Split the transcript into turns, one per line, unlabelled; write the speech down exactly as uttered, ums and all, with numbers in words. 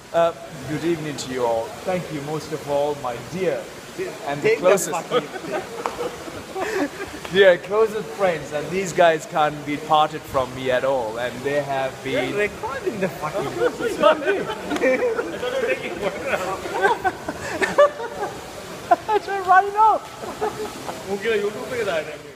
Uh, good evening to you all. Thank you most of all, my dear and the
Take the
closest,
fucking-
dear closest friends, and these guys can't be parted from me at all, and they have
You're
been.
recording the fucking.
Right now.
웃기다 유튜브에 나야 돼.